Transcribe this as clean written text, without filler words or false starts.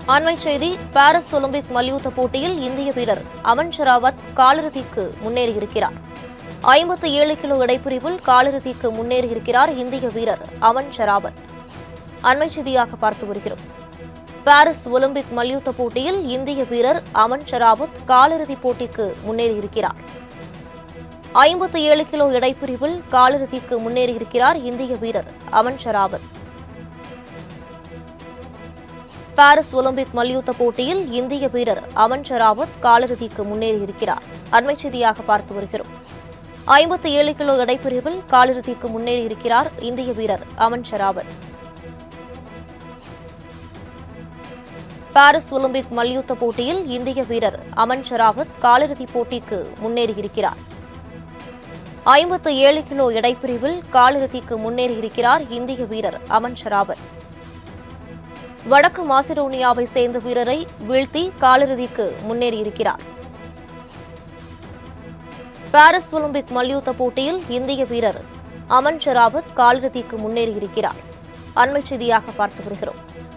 அண்மைச் செய்தி. Paris Olympic மல்யுத்த போட்டியில் இந்திய வீரர் அமன் ஷெராவத் காலிறுதிக்கு முன்னேறியிருக்கிறார். 57 கிலோ எடைப்பிரிவில் காலிறுதிக்கு முன்னேறியிருக்கிறார் இந்திய வீரர் அமன் ஷெராவத். அண்மைச் செய்தியாக பார்த்து வருகிறோம். பாரிஸ் ஒலிம்பிக் மல்யுத்த போட்டியில் இந்திய வீரர் அமன் ஷெராவத் காலிறுதிப் போட்டிக்கு முன்னேறியிருக்கிறார். 57 கிலோ எடைப்பிரிவில் காலிறுதிக்கு முன்னேறியிருக்கிறார் இந்திய வீரர் அமன் ஷெராவத். பாரிஸ் ஒலிம்பிக் மல்யுத்த போட்டியில் இந்திய வீரர் அமன் ஷெராவத் காலிறுதிக்கு முன்னேறியிருக்கிறார். அண்மைச் செய்தியாக பார்த்து வருகிறோம். 57 கிலோ எடைப்பிரிவில் காலிறுதிக்கு முன்னேறியிருக்கிறார் இந்திய வீரர் அமன் ஷெராவத். பாரிஸ் ஒலிம்பிக் மல்யுத்த போட்டியில் இந்திய வீரர் அமன் ஷெராவத் காலிறுதிப் போட்டிக்கு முன்னேறியிருக்கிறார். 57 கிலோ எடைப்பிரிவில் காலிறுதிக்கு முன்னேறியிருக்கிறார் இந்திய வீரர் அமன் ஷெராவத். வடக்கு மாசிடோனியாவை சேர்ந்த வீரரை வீழ்த்தி காலிறுதிக்கு முன்னேறியிருக்கிறார். பாரிஸ் ஒலிம்பிக் மல்யுத்த போட்டியில் இந்திய வீரர் அமன் ஷெராவத் காலிறுதிக்கு முன்னேறியிருக்கிறார். அண்மைச் செய்தியாக பார்த்து வருகிறோம்.